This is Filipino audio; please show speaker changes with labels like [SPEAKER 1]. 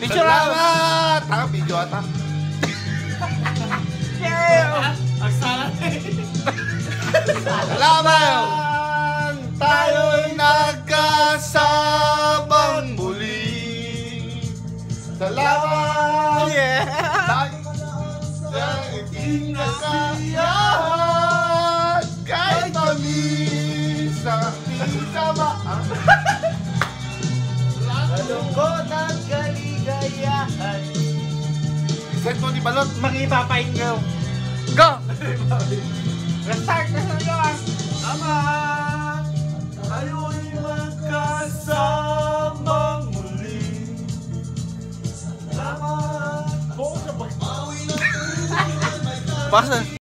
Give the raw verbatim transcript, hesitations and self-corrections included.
[SPEAKER 1] Picture lang!
[SPEAKER 2] Salamat! Taka, video ata.
[SPEAKER 1] Yeah!
[SPEAKER 3] Ang salat eh.
[SPEAKER 2] Salamat! Tayo'y nagkasabang muli. Salamat!
[SPEAKER 1] Yeah!
[SPEAKER 2] Tayo'y inagayahan kahit kami sa isamaan.
[SPEAKER 3] Malungkot at kaligayahan.
[SPEAKER 2] Set mo ni Balot.
[SPEAKER 1] Mag-ipapain ko. Go! Restart na sa iyo ah!
[SPEAKER 3] Salamat! Tayo'y magkasamang muli. Salamat!
[SPEAKER 1] Basta.